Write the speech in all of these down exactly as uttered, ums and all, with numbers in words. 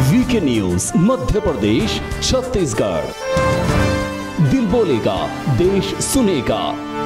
VK news Madhya Pradesh Chhattisgarh. दिल बोलेगा, देश सुनेगा।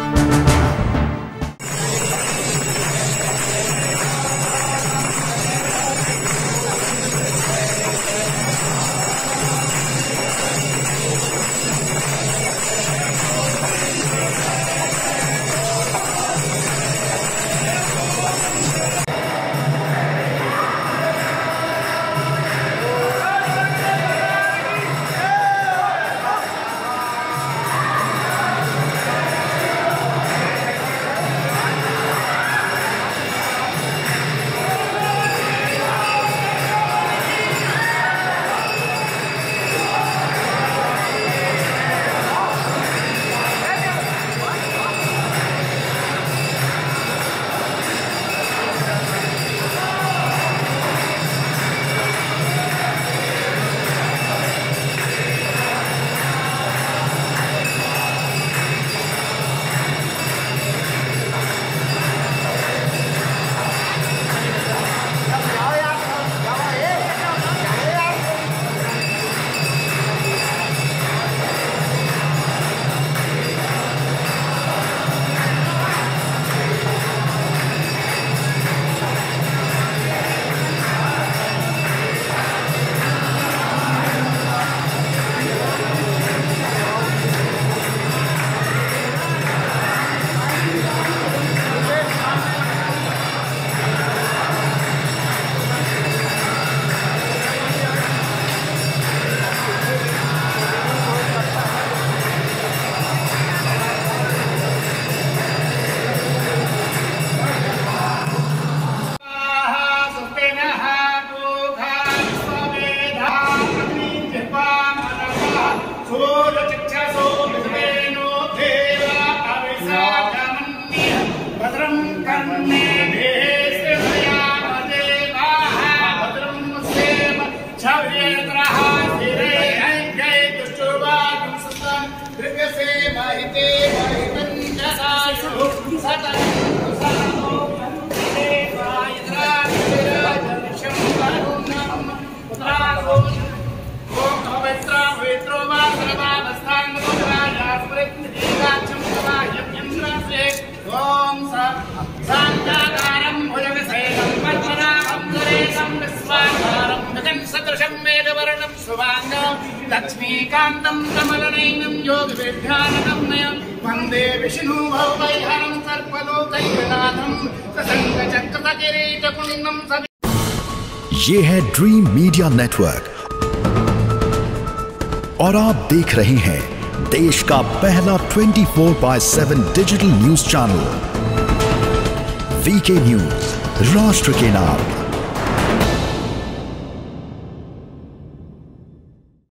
लक्ष्मीकान्तं कमलनयनं योगविद्यानगम्यं वन्दे विष्णुभवभयहरं सर्वलोकैकनाथं ससङ्गचक्रकिरीटकुण्डं। ये है ड्रीम मीडिया नेटवर्क और आप देख रहे हैं देश का पहला चौबीस बाय सात digital news channel VK news, राष्ट्र के नाम।